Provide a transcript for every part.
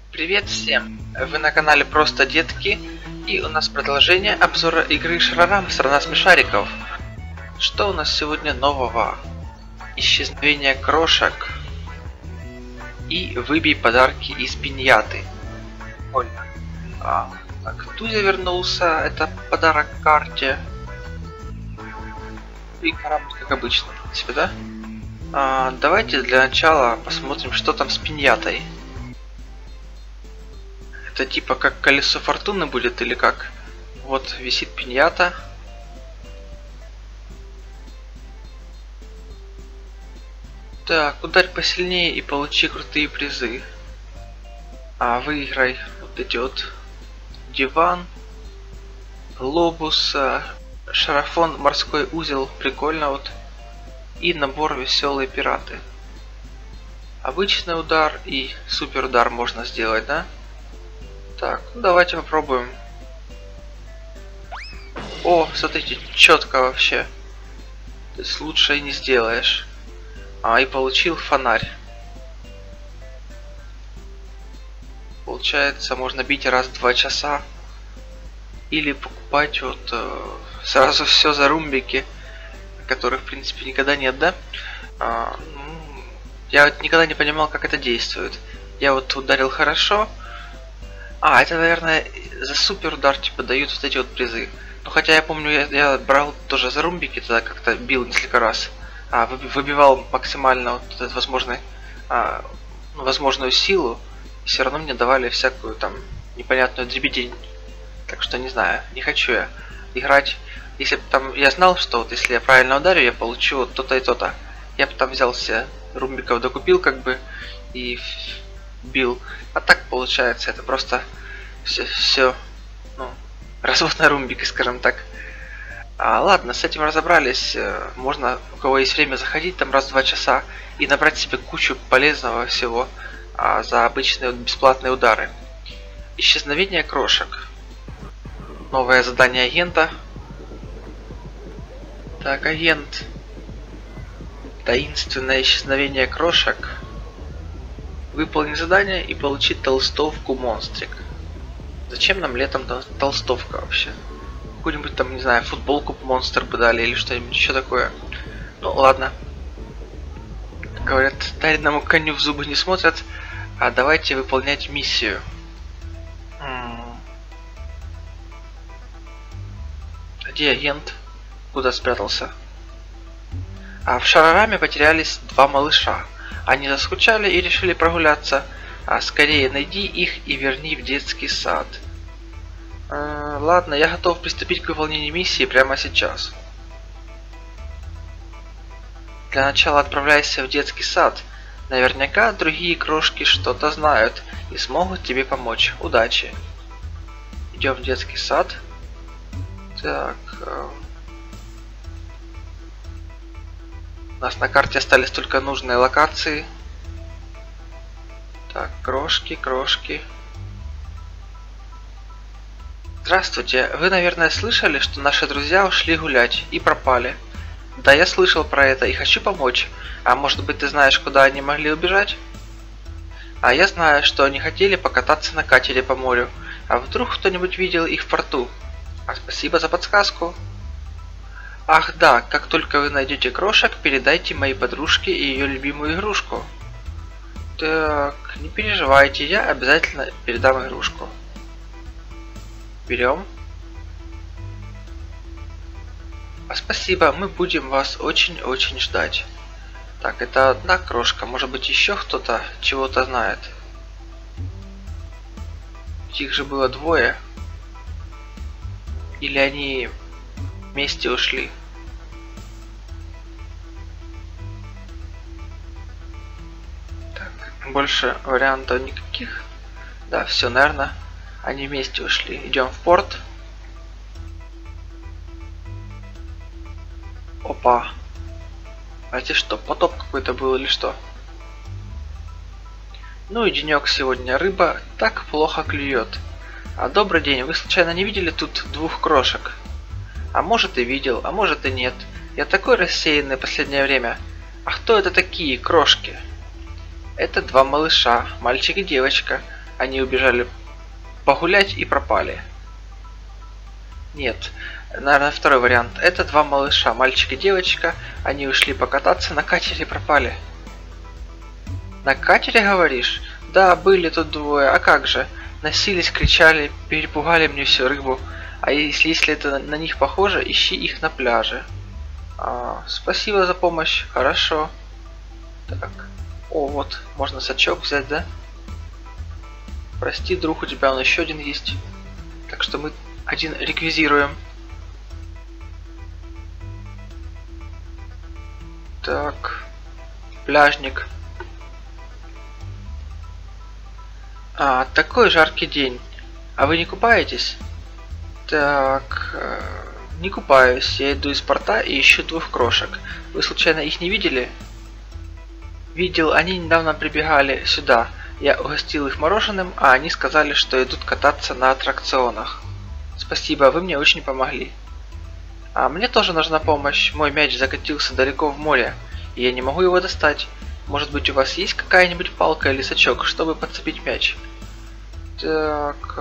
Привет всем! Вы на канале Просто Детки, и у нас продолжение обзора игры Шарарам Страна смешариков. Что у нас сегодня нового? Исчезновение крошек и выбей подарки из пиньяты. Больно. Так, Тузя вернулся, это подарок карте. И корабль, как обычно, в принципе, да? Давайте для начала посмотрим, что там с пиньятой. Это типа как колесо фортуны будет или как? Вот висит пиньята. Так, ударь посильнее и получи крутые призы. Выиграй вот эти вот диван, глобус, шарафон, морской узел, прикольно вот. И набор веселые пираты. Обычный удар и супер удар можно сделать, да? Так, ну давайте попробуем. О, смотрите, четко вообще. То есть лучше и не сделаешь. И получил фонарь. Получается, можно бить раз в 2 часа. Или покупать вот сразу все за румбики, которых в принципе никогда нет, да? Я вот никогда не понимал, как это действует. Я вот ударил хорошо. Это, наверное, за супер удар типа дают вот эти вот призы. Ну хотя я помню, я брал тоже за румбики, тогда как-то бил несколько раз. Выбивал максимально вот этот возможный, возможную силу. И все равно мне давали всякую там непонятную дребедень. Так что не знаю, не хочу я играть. Если бы там я знал, что вот если я правильно ударю, я получу вот то-то и то-то. Я бы там взял себе румбиков, докупил как бы и бил. А так получается, это просто все развод на румбики, скажем так. Ладно, с этим разобрались. Можно, у кого есть время, заходить там раз в 2 часа и набрать себе кучу полезного всего за обычные вот бесплатные удары. Исчезновение крошек. Новое задание агента. Так, агент. Таинственное исчезновение крошек. Выполни задание и получи толстовку монстрик. Зачем нам летом толстовка вообще? Какую-нибудь там, не знаю, футболку монстр бы дали или что-нибудь еще такое. Ну ладно. Говорят, дареному коню в зубы не смотрят. Давайте выполнять миссию. Где агент? Куда спрятался? В Шарараме потерялись 2 малыша. Они заскучали и решили прогуляться. Скорее найди их и верни в детский сад. Ладно, я готов приступить к выполнению миссии прямо сейчас. Для начала отправляйся в детский сад. Наверняка другие крошки что-то знают и смогут тебе помочь. Удачи. Идем в детский сад. Так. У нас на карте остались только нужные локации. Так, крошки. Здравствуйте, вы, наверное, слышали, что наши друзья ушли гулять и пропали. Да, я слышал про это и хочу помочь. Может быть, ты знаешь, куда они могли убежать? Я знаю, что они хотели покататься на катере по морю. Вдруг кто-нибудь видел их в порту? Спасибо за подсказку. Ах да, как только вы найдете крошек, передайте моей подружке ее любимую игрушку. Так, не переживайте, я обязательно передам игрушку. Берем. Спасибо, мы будем вас очень-очень ждать. Так, это одна крошка, может быть еще кто-то чего-то знает. Их же было 2. Или они вместе ушли? Так, больше вариантов никаких. Да, все, наверное, они вместе ушли. Идем в порт. Опа. Это что, потоп какой-то был или что? Ну и денек сегодня. Рыба так плохо клюет. Добрый день, вы случайно не видели тут 2 крошек? Может и видел, может и нет. Я такой рассеянный в последнее время. Кто это такие крошки? Это 2 малыша, мальчик и девочка. они убежали погулять и пропали. Нет, наверное, второй вариант. Это два малыша, мальчик и девочка. Они ушли покататься на катере и пропали. На катере, говоришь? Да, были тут двое. А как же? Носились, кричали, перепугали мне всю рыбу. А если это на них похоже, ищи их на пляже. Спасибо за помощь. Хорошо. Так. О, вот. Можно сачок взять, да? Прости, друг, у тебя он еще один есть. Так что мы один реквизируем. Так. Пляжник. Такой жаркий день. А вы не купаетесь? Так. Не купаюсь. Я иду из порта и ищу двух крошек. Вы случайно их не видели? Видел, они недавно прибегали сюда. Я угостил их мороженым, а они сказали, что идут кататься на аттракционах. Спасибо, вы мне очень помогли. Мне тоже нужна помощь. Мой мяч закатился далеко в море, и я не могу его достать. Может быть, у вас есть какая-нибудь палка или сачок, чтобы подцепить мяч? Так.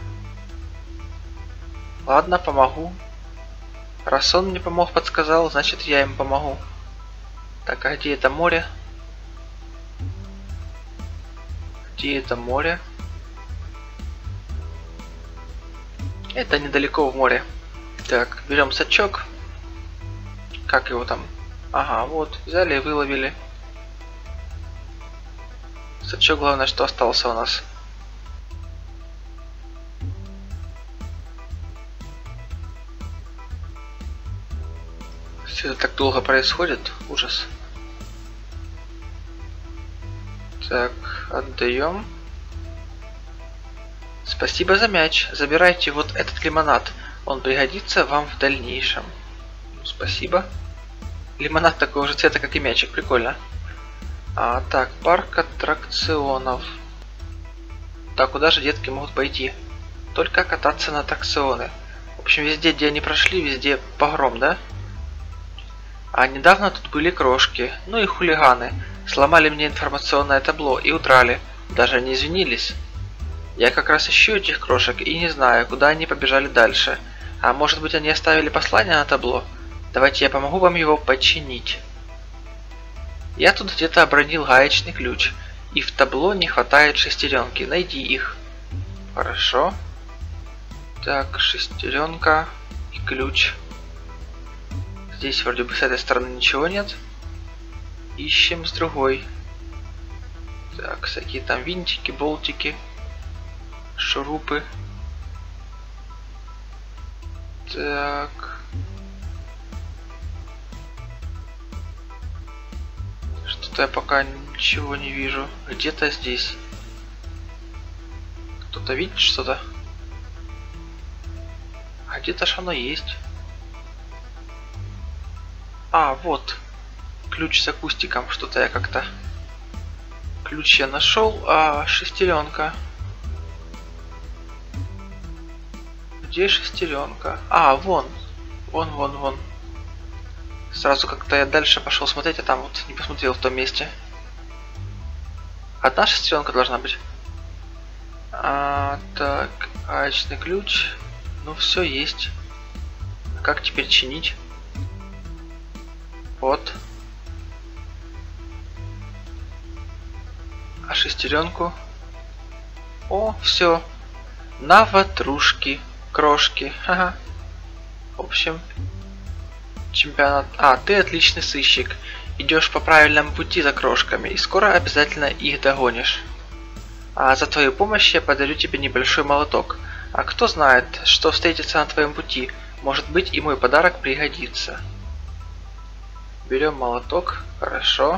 Ладно, помогу. Раз он мне подсказал, значит я им помогу. Так, а где это море? Где это море? Это недалеко в море. Так, берем сачок. Как его там? Ага, вот, взяли и выловили. Сачок, главное, что остался у нас. Все это так долго происходит. Ужас. Так, отдаем. Спасибо за мяч. Забирайте вот этот лимонад. Он пригодится вам в дальнейшем. Спасибо. Лимонад такого же цвета, как и мячик. Прикольно. Так, парк аттракционов. Так, куда же детки могут пойти? Только кататься на аттракционы. В общем, везде, где они прошли, везде погром, да? А недавно тут были крошки. Ну и хулиганы. Сломали мне информационное табло и удрали. Даже не извинились. Я как раз ищу этих крошек и не знаю, куда они побежали дальше. А может быть, они оставили послание на табло? Давайте я помогу вам его починить. Я тут где-то обронил гаечный ключ. И в табло не хватает шестеренки. Найди их. Хорошо. Так, шестеренка и ключ. Здесь вроде бы с этой стороны ничего нет. Ищем с другой. Так, всякие там винтики, болтики, шурупы. Так. Что-то я пока ничего не вижу. Где-то здесь. Кто-то видит что-то? А где-то ж оно есть. Вот. Ключ с акустиком. Что-то я как-то... Ключ я нашел, а шестеренка. Где шестеренка? Вон. Вон. Сразу как-то я дальше пошел смотреть, а там вот не посмотрел в том месте. Одна шестеренка должна быть. Так, гаечный ключ. Ну все есть. Как теперь чинить? Вот. А шестеренку? О, все. На ватрушки, крошки. Ага. В общем, чемпионат. Ты отличный сыщик. Идешь по правильному пути за крошками и скоро обязательно их догонишь. За твою помощь я подарю тебе небольшой молоток. Кто знает, что встретится на твоем пути. Может быть, и мой подарок пригодится. Берем молоток. Хорошо.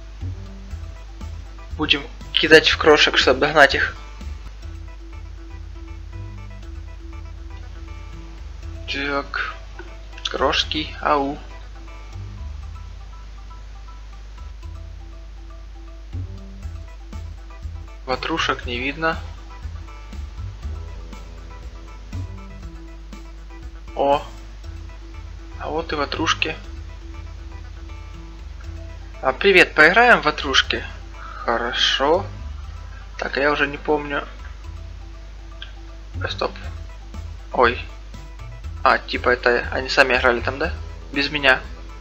Будем кидать в крошек, чтобы догнать их. Так. Крошки. Ау. Ватрушек не видно. О. А вот и ватрушки. Привет, поиграем в ватрушки? Хорошо. Так, я уже не помню. Стоп. Ой. А, типа это они сами играли там, да? Без меня.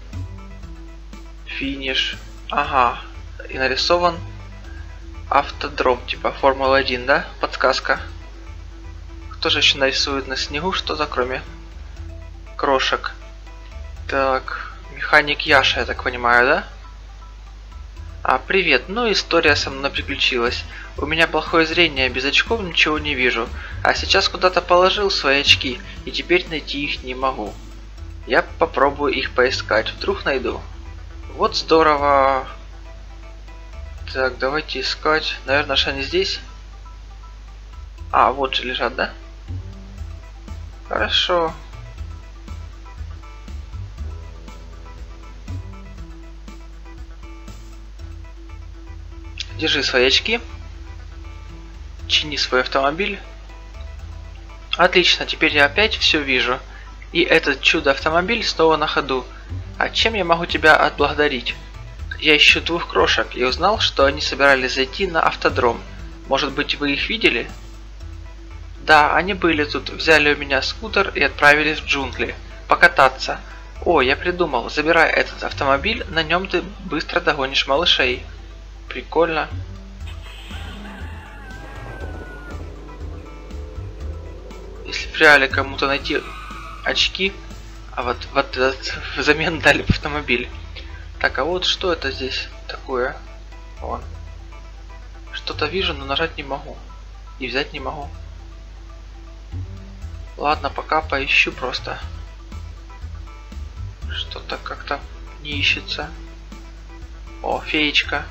Финиш. Ага. И нарисован автодром, типа Формула-1, да? Подсказка. Кто же еще нарисует на снегу что-то, кроме крошек? Так, механик Яша, я так понимаю, да? А, привет. Ну, история со мной приключилась. У меня плохое зрение, без очков ничего не вижу. А сейчас куда-то положил свои очки, и теперь найти их не могу. Я попробую их поискать, вдруг найду. Вот здорово. Так, давайте искать. Наверное, что они здесь? А, вот же лежат, да? Хорошо. Держи свои очки. Чини свой автомобиль. Отлично, теперь я опять все вижу. И этот чудо-автомобиль снова на ходу. А чем я могу тебя отблагодарить? Я ищу двух крошек и узнал, что они собирались зайти на автодром. Может быть, вы их видели? Да, они были тут, взяли у меня скутер и отправились в джунгли. Покататься. О, я придумал, забирай этот автомобиль, на нем ты быстро догонишь малышей. Прикольно. Если в реале кому-то найти очки, а вот этот взамен дали автомобиль. Так, а вот что это здесь такое? Вон. Что-то вижу, но нажать не могу. И взять не могу. Ладно, пока поищу просто. Что-то как-то не ищется. О, феечка.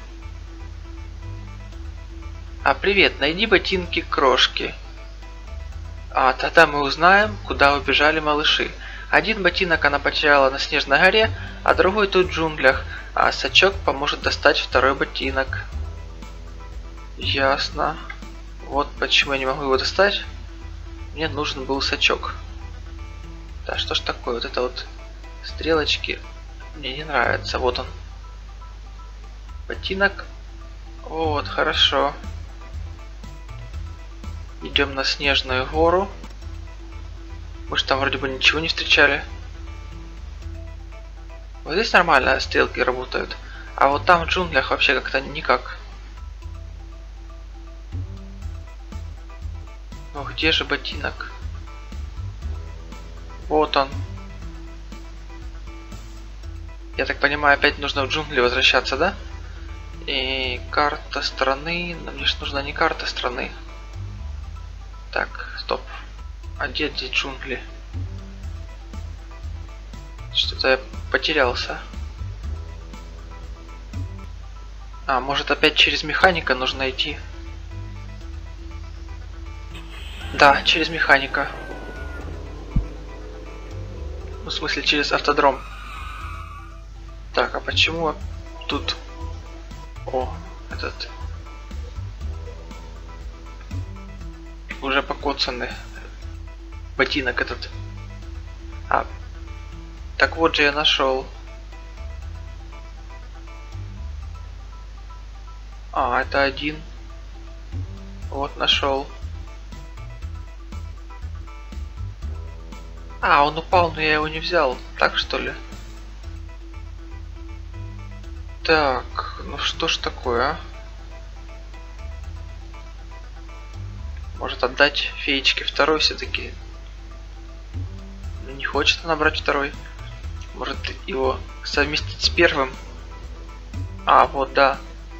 А, привет, найди ботинки крошки. А, тогда мы узнаем, куда убежали малыши. Один ботинок она потеряла на снежной горе, а другой тут в джунглях. А сачок поможет достать второй ботинок. Ясно. Вот почему я не могу его достать. Мне нужен был сачок. Да что ж такое, вот это вот стрелочки мне не нравятся. Вот он. Ботинок. Вот, хорошо. Идем на снежную гору. Мы же там вроде бы ничего не встречали. Вот здесь нормально стрелки работают. А вот там в джунглях вообще как-то никак. Ну где же ботинок? Вот он. Я так понимаю, опять нужно в джунгли возвращаться, да? И карта страны. Но мне же нужна не карта страны. Так, стоп. А где здесь джунгли? Что-то я потерялся. А, может опять через механика нужно идти? Да, через механика. Ну, в смысле, через автодром. Так, а почему тут... О, этот... Уже покоцанный ботинок этот. А, так вот же я нашел. А, это один. Вот нашел. А, он упал, но я его не взял. Так что ли? Так, ну что ж такое, а? Может отдать феечке второй все-таки? Не хочет она брать второй. Может его совместить с первым? А, вот да.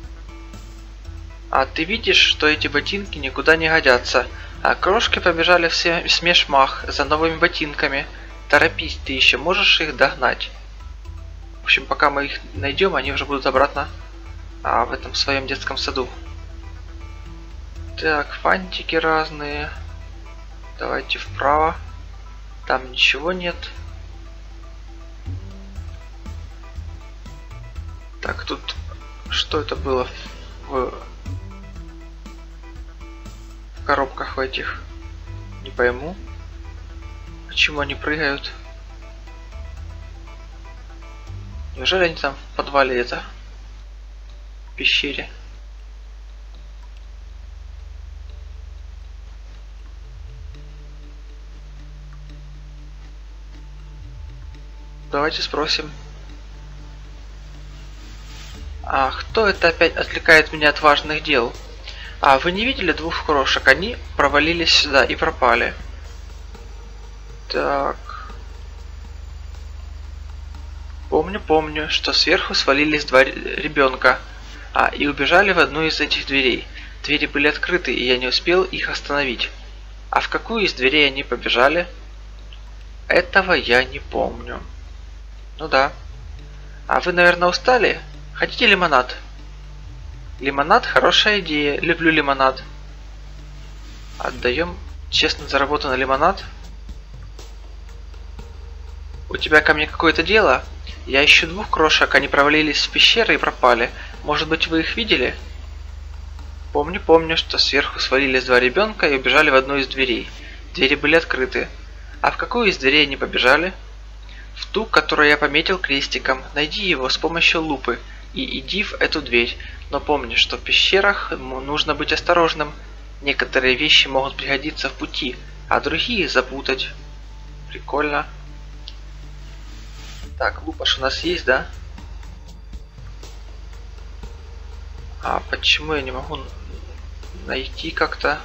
А ты видишь, что эти ботинки никуда не годятся. А крошки побежали все в смешмах за новыми ботинками. Торопись, ты еще можешь их догнать. В общем, пока мы их найдем, они уже будут обратно в этом своем детском саду. Так, фантики разные. Давайте вправо. Там ничего нет. Так, тут что это было в коробках в этих? Не пойму. Почему они прыгают? Неужели они там в подвале это? В пещере? давайте спросим. А кто это опять отвлекает меня от важных дел? А, вы не видели двух крошек? Они провалились сюда и пропали. Так. Помню, что сверху свалились два ребенка. И убежали в одну из этих дверей. Двери были открыты, и я не успел их остановить. А в какую из дверей они побежали? Этого я не помню. Ну да. А вы, наверное, устали? Хотите лимонад? Лимонад – хорошая идея. Люблю лимонад. Отдаем честно заработанный лимонад. У тебя ко мне какое-то дело? Я ищу двух крошек, они провалились в пещеры и пропали. Может быть, вы их видели? Помню, что сверху свалились два ребенка и убежали в одну из дверей. Двери были открыты. А в какую из дверей они побежали? В ту, которую я пометил крестиком. Найди его с помощью лупы и иди в эту дверь. Но помни, что в пещерах нужно быть осторожным. Некоторые вещи могут пригодиться в пути, а другие запутать. Прикольно. Так, лупа ж у нас есть, да? А почему я не могу найти как-то?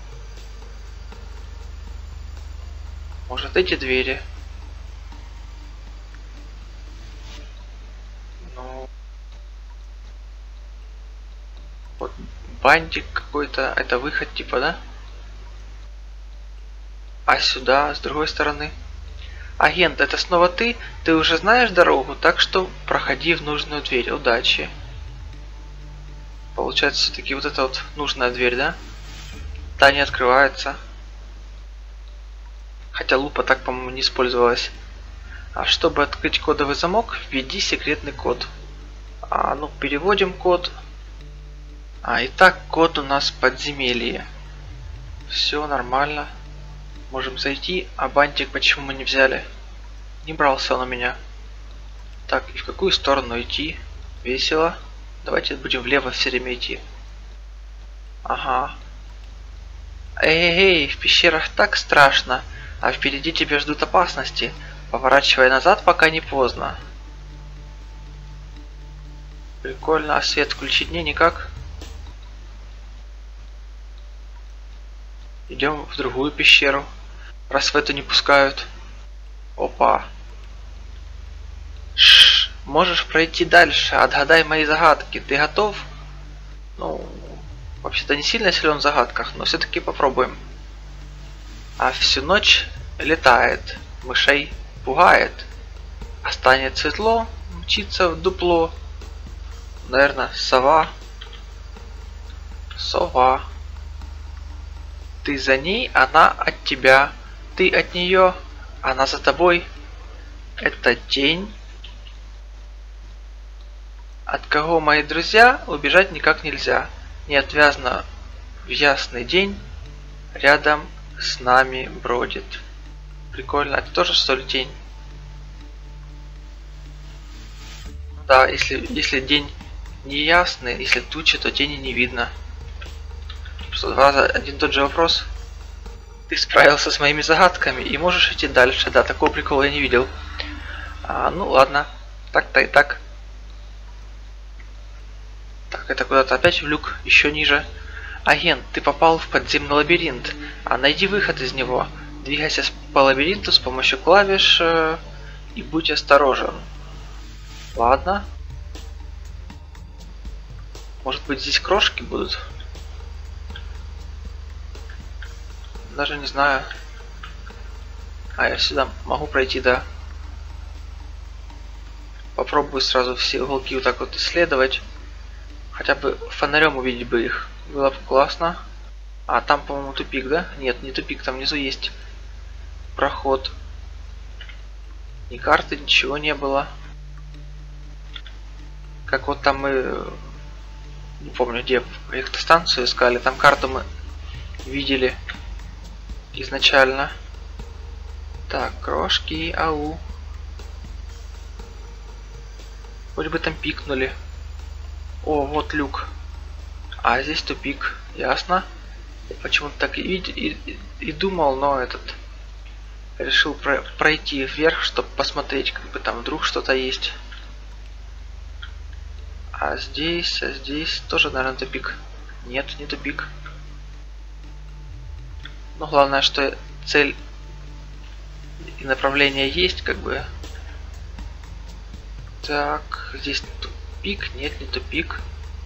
Может, эти двери? Ну... Вот бантик какой-то. Это выход типа, да? А сюда, с другой стороны? Агент, это снова ты? Ты уже знаешь дорогу, так что проходи в нужную дверь. Удачи. Получается, все-таки вот эта вот нужная дверь, да? Та не открывается. Хотя лупа так, по-моему, не использовалась. А чтобы открыть кодовый замок, введи секретный код. Ну, переводим код. Итак, код у нас подземелье. Все нормально. Можем зайти. А бантик почему мы не взяли? Не брался он у меня. Так, и в какую сторону идти? Весело. Давайте будем влево все время идти. Ага. Эй, в пещерах так страшно. А впереди тебя ждут опасности. Поворачивай назад, пока не поздно. Прикольно. А свет включить не никак? Идем в другую пещеру. Раз в эту не пускают. Опа. Можешь пройти дальше. Отгадай мои загадки. Ты готов? Ну, вообще-то не сильно силен в загадках, но все-таки попробуем. А всю ночь летает. Мышей пугает. А станет светло, мчится в дупло. Наверное, сова. Сова. Ты за ней, она от тебя. Ты от нее, она за тобой. Это тень. От кого, мои друзья, убежать никак нельзя. Неотвязно в ясный день рядом с нами бродит. Прикольно. Это тоже, что ли, тень? Да, если день не ясный, если тучи, то тени не видно. Что, два раза один и тот же вопрос. Ты справился с моими загадками и можешь идти дальше. Да, такого прикола я не видел. Ну ладно. Так-то и так. Так, это куда-то опять в люк, еще ниже. Агент, ты попал в подземный лабиринт. Найди выход из него. Двигайся по лабиринту с помощью клавиш и будь осторожен. Ладно. Может быть, здесь крошки будут? Даже не знаю. Я сюда могу пройти, да. Попробую сразу все уголки вот так вот исследовать. Хотя бы фонарем увидеть бы их. Было бы классно. Там, по-моему, тупик, да? Нет, не тупик, там внизу есть проход. Ни карты, ничего не было. Как вот там мы... Не помню, где электростанцию искали. Там карту мы видели изначально. Так, крошки, ау. Хоть бы там пикнули. О, вот люк. Здесь тупик. Ясно. Я почему-то так и думал, но решил пройти вверх, чтобы посмотреть, как бы там вдруг что-то есть. А здесь тоже, наверное, тупик. Нет, не тупик. Но главное, что цель и направление есть, как бы. Так, здесь тупик. Нет, не тупик.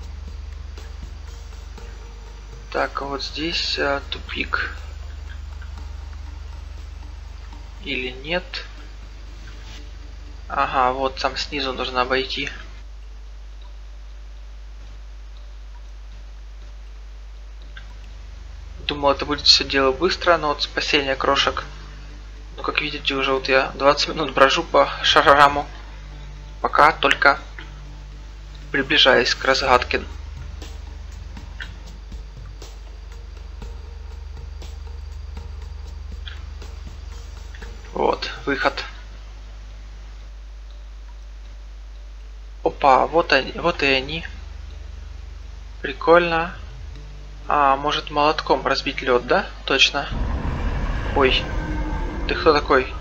Так, а вот здесь тупик. Или нет? Ага, вот там снизу нужно обойти. Думал, это будет все дело быстро, но вот спасение крошек. Ну, как видите, уже вот я 20 минут брожу по Шарараму. Пока только приближаюсь к разгадке. Вот, выход. Опа, вот они, вот и они. Прикольно. А, может молотком разбить лед, да? Точно. Ой, ты кто такой?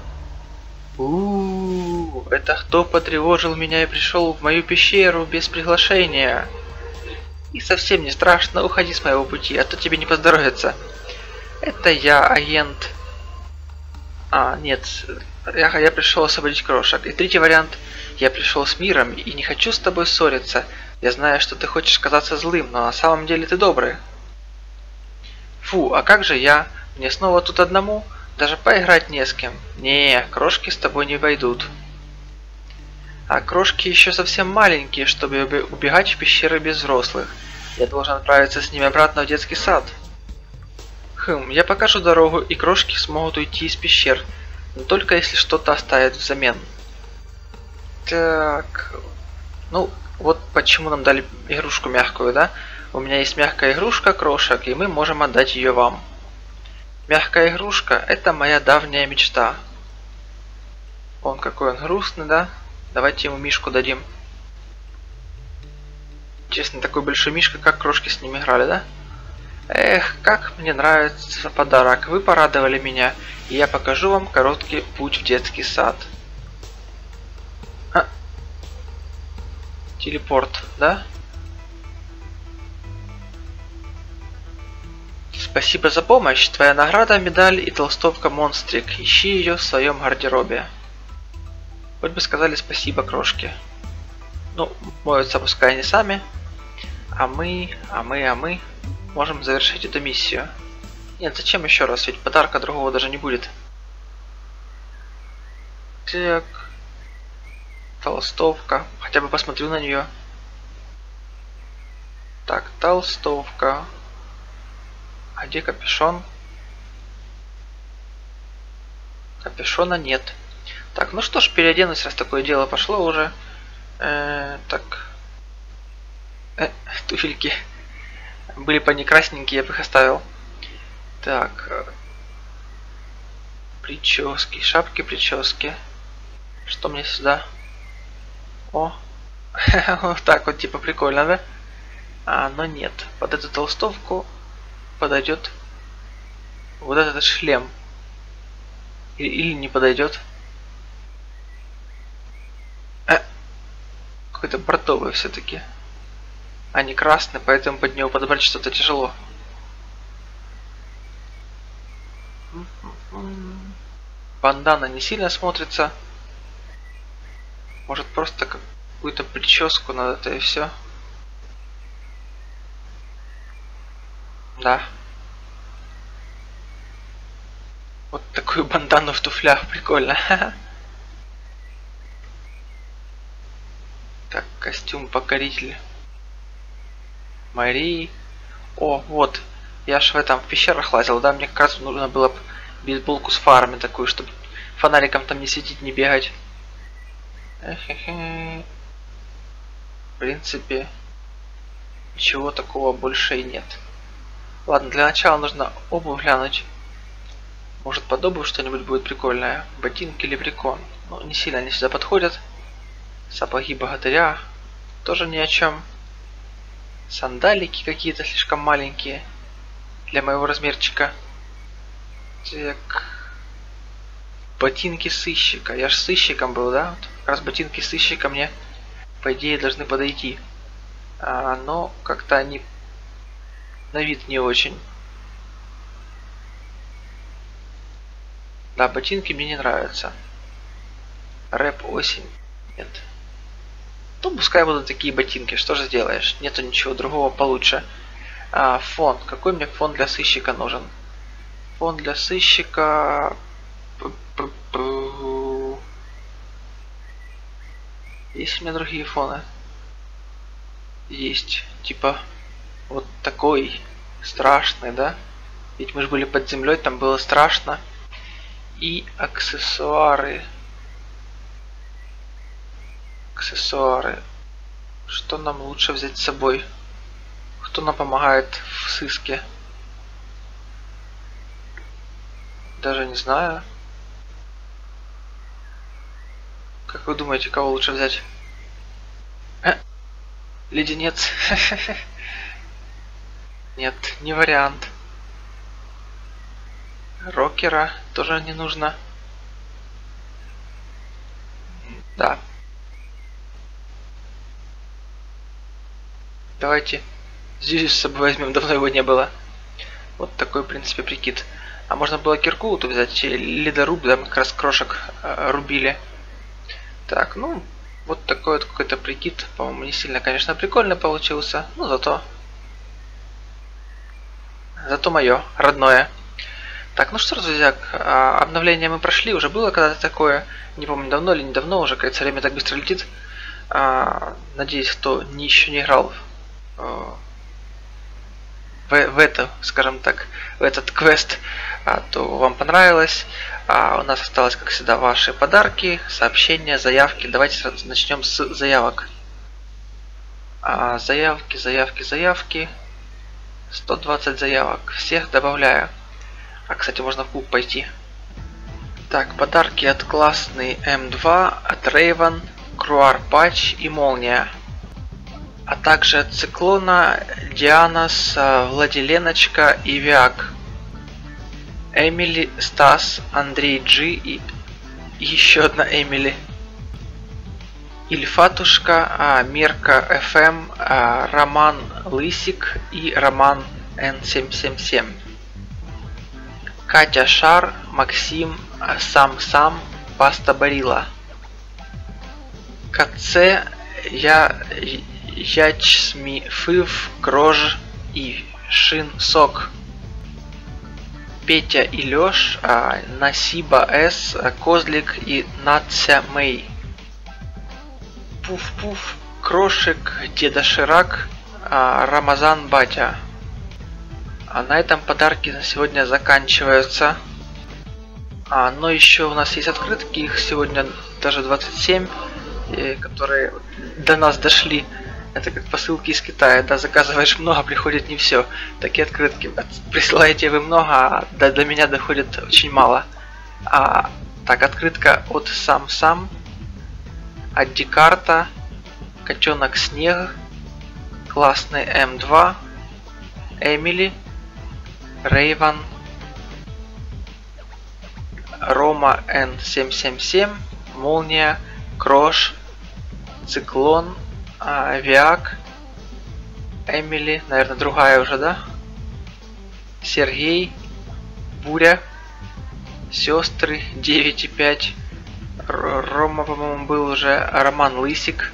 Это кто потревожил меня и пришел в мою пещеру без приглашения? И совсем не страшно, уходи с моего пути, а то тебе не поздоровится. Это я, агент. А, нет, я пришел освободить крошек. И третий вариант. Я пришел с миром и не хочу с тобой ссориться. Я знаю, что ты хочешь казаться злым, но на самом деле ты добрый. Фу, а как же я? Мне снова тут одному? Даже поиграть не с кем. Не, крошки с тобой не пойдут. А крошки еще совсем маленькие, чтобы убегать в пещеры без взрослых. Я должен отправиться с ними обратно в детский сад. Я покажу дорогу, и крошки смогут уйти из пещер. Но только если что-то оставят взамен. Так. Ну, вот почему нам дали игрушку мягкую, да? У меня есть мягкая игрушка крошек, и мы можем отдать ее вам. Мягкая игрушка – это моя давняя мечта. Он какой он грустный, да? Давайте ему мишку дадим. Честно, такой большой мишка, как крошки с ним играли, да? Эх, как мне нравится подарок. Вы порадовали меня, и я покажу вам короткий путь в детский сад. Телепорт, да? Спасибо за помощь. Твоя награда, медаль и толстовка Монстрик. Ищи ее в своем гардеробе. Хоть бы сказали спасибо, крошки. Ну, моются пускай они сами. А мы можем завершить эту миссию. Нет, зачем еще раз? Ведь подарка другого даже не будет. Так. Толстовка. Хотя бы посмотрю на нее. Так, толстовка. А где капюшон? Капюшона нет. Так, ну что ж, переоденусь, раз такое дело пошло уже. Так. Туфельки. Были бы они красненькие, я бы их оставил. Так. Прически, шапки, прически. Что мне сюда? О. Вот так вот, типа, прикольно, да? А, но нет. Под эту толстовку подойдет вот этот шлем. Или не подойдет. Какой-то бордовый все-таки. А не красный, поэтому под него подобрать что-то тяжело. Бандана не сильно смотрится. Может просто какую-то прическу надо, это и все. Да. Вот такую бандану в туфлях, прикольно. Так, костюм покоритель Марии. О, вот. Я ж в этом в пещерах лазил, да? Мне как раз нужно было бейсболку с фарами такую, чтобы фонариком там не светить, не бегать. В принципе, ничего такого больше и нет. Ладно, для начала нужно обувь глянуть. Может, под обувь что-нибудь будет прикольное. Ботинки или прикон. Ну, не сильно они сюда подходят. Сапоги богатыря. Тоже ни о чем. Сандалики какие-то слишком маленькие. Для моего размерчика. Так. ботинки сыщика. Я ж сыщиком был, да? Вот как раз ботинки сыщика мне, по идее, должны подойти. Но как-то они на вид не очень. Да, ботинки мне не нравятся. Рэп осень. Нет. Ну, пускай будут такие ботинки. Что же сделаешь? Нету ничего другого получше. Фон. Какой мне фон для сыщика нужен? Фон для сыщика... Есть у меня другие фоны? Есть. Типа вот такой страшный, да? Ведь мы же были под землей, там было страшно. И аксессуары. Аксессуары. Что нам лучше взять с собой? Кто нам помогает в сыске? Даже не знаю. Как вы думаете, кого лучше взять? Леденец. Нет, не вариант. Рокера тоже не нужно. Да. Давайте Зюзю с собой возьмем, давно его не было. Вот такой, в принципе, прикид. А можно было кирку взять, ледоруб, да, мы как раз крошек рубили. Так, ну, вот такой вот какой-то прикид. По-моему, не сильно, конечно, прикольно получился. Но зато мое родное. Так, ну что, друзья, обновление мы прошли. Уже было когда-то такое. Не помню, давно или недавно. Уже, кажется, время так быстро летит. Надеюсь, кто еще не играл в это, скажем так, в этот квест, то вам понравилось. У нас осталось, как всегда, ваши подарки, сообщения, заявки. Давайте начнем с заявок. Заявки. 120 заявок. Всех добавляю. Кстати, можно в клуб пойти. Так, подарки от классный М2, от Рейвен, Круар Патч и Молния. А также от Циклона, Дианас, Владиленочка и Виак. Эмили, Стас, Андрей Джи и еще одна Эмили. Ильфатушка, Мерка ФМ, Роман Лысик и Роман Н777. Катя Шар, Максим, Сам, Паста Барила. КЦ, Ячсми Фыв, Крож и Шин Сок. Петя и Лёш, Насиба С, Козлик и Натся Мэй. Пуф-пуф, Крошик, Деда Ширак, Рамазан Батя. На этом подарки на сегодня заканчиваются. Но еще у нас есть открытки, их сегодня даже 27, которые до нас дошли. Это как посылки из Китая, да, заказываешь много, приходит не все. Такие открытки. Присылаете вы много, а до меня доходит очень мало. Так, открытка от Сам, от Дикарта, Котенок Снег, классный М2, Эмили, Рейвен, Рома Н777, Молния, Крош, Циклон, Виак, Эмили, наверное, другая уже, да? Сергей, Буря, Сестры, 9,5, Рома, по-моему, был уже, Роман Лысик,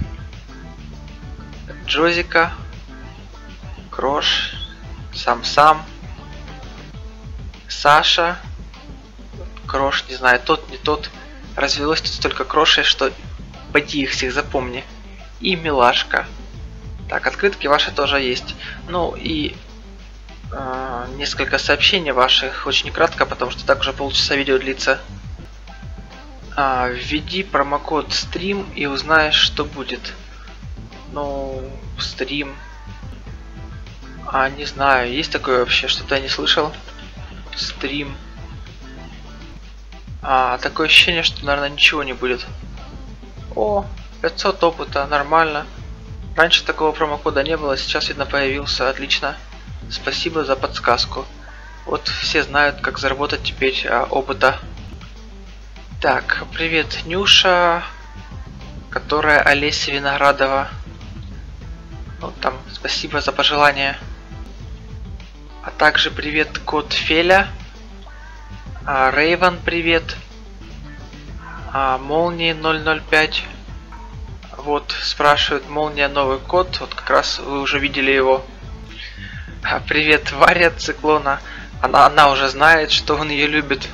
Джозика, Крош, Сам, Саша, Крош, не знаю, тот, не тот. Развелось тут столько крошей, что поди их всех запомни. И Милашка. Так, открытки ваши тоже есть. Ну и несколько сообщений ваших, очень кратко, потому что так уже полчаса видео длится. Введи промокод стрим и узнаешь, что будет. Ну, стрим. Не знаю, есть такое вообще, что-то я не слышал. Стрим. Такое ощущение, что, наверное, ничего не будет. О, 500 опыта, нормально. Раньше такого промокода не было, сейчас, видно, появился. Отлично. Спасибо за подсказку. Вот все знают, как заработать теперь опыта. Так, привет, Нюша, которая Олеся Виноградова. Ну, там, спасибо за пожелания. А также привет, кот Феля. Рейвен, привет. Молнии 005. Вот, спрашивает Молния новый код. Вот как раз вы уже видели его. Привет, Варя Циклона. Она уже знает, что он ее любит.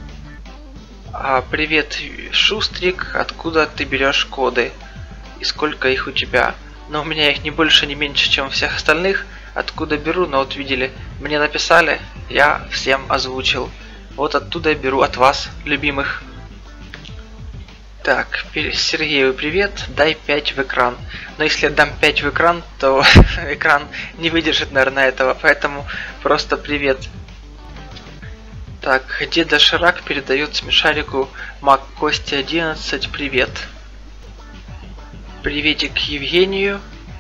Привет, Шустрик. Откуда ты берешь коды? И сколько их у тебя? Но у меня их не больше, не меньше, чем у всех остальных. Откуда беру? Но вот видели, мне написали, я всем озвучил. Вот оттуда я беру от вас, любимых. Так, Сергею привет, дай 5 в экран. Но если я дам 5 в экран, то экран не выдержит, наверное, этого, поэтому просто привет. Так, Деда Ширак передает смешарику Мак Кости 11 привет. Приветик Евгению.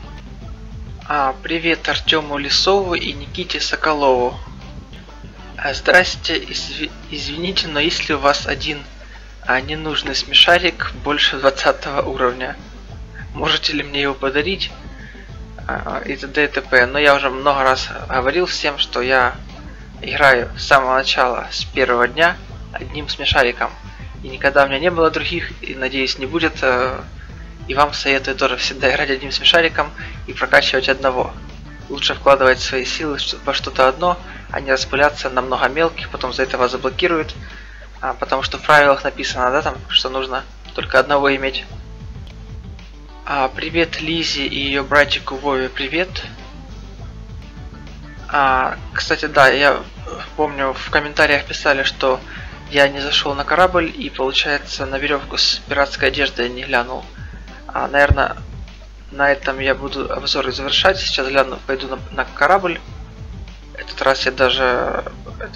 Привет Артему Лисову и Никите Соколову. Здрасте, извините, но если у вас один ненужный смешарик больше 20 уровня, можете ли мне его подарить? И т.д. и т.п. Но я уже много раз говорил всем, что я играю с самого начала, с первого дня, одним смешариком. И никогда у меня не было других, и надеюсь не будет. И вам советую тоже всегда играть одним смешариком и прокачивать одного. Лучше вкладывать свои силы во что-то одно, а не распыляться на много мелких, потом за это вас заблокируют. Потому что в правилах написано, да, там, что нужно только одного иметь. Привет Лизе и ее братику Вове, привет. Кстати, да, я помню, в комментариях писали, что я не зашел на корабль и, получается, на веревку с пиратской одеждой не глянул. Наверное, на этом я буду обзор завершать. Сейчас гляну, пойду на корабль. Этот раз я даже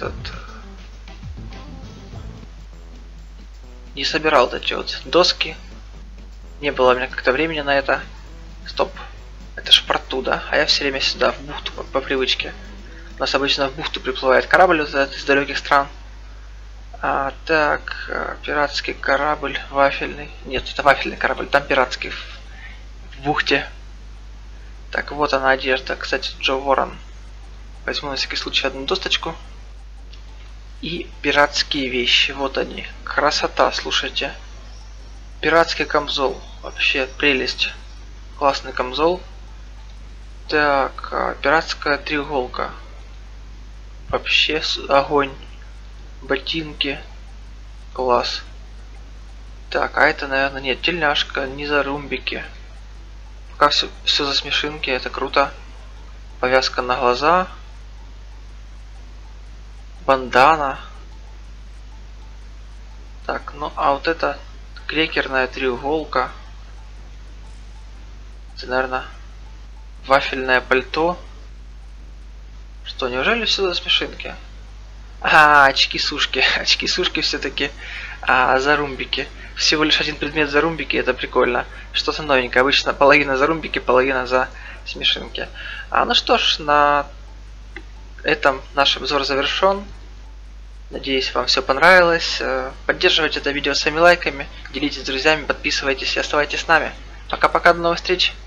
не собирал эти вот доски. Не было у меня как-то времени на это. Стоп. Это ж порту, да? А я все время сюда, в бухту, по привычке. У нас обычно в бухту приплывает корабль вот этот из далеких стран. Так, пиратский корабль, вафельный. Нет, это вафельный корабль, там пиратский в бухте. Так, вот она одежда. Кстати, Джо Ворон. Возьму на всякий случай одну досточку. И пиратские вещи, вот они. Красота, слушайте. Пиратский камзол. Вообще прелесть. Классный камзол. Так, пиратская треуголка. Вообще огонь. Ботинки. Класс. Так, а это, наверное, нет, тельняшка, не за румбики. Пока все за смешинки, это круто. Повязка на глаза. Бандана. Так, ну а вот это крекерная треуголка. Это, наверное, вафельное пальто. Что, неужели все за смешинки? Очки-сушки. Очки-сушки все-таки за румбики. Всего лишь один предмет за румбики, это прикольно. Что-то новенькое. Обычно половина за румбики, половина за смешинки. Ну что ж, на этом наш обзор завершен. Надеюсь, вам все понравилось. Поддерживайте это видео своими лайками, делитесь с друзьями, подписывайтесь и оставайтесь с нами. Пока-пока, до новых встреч!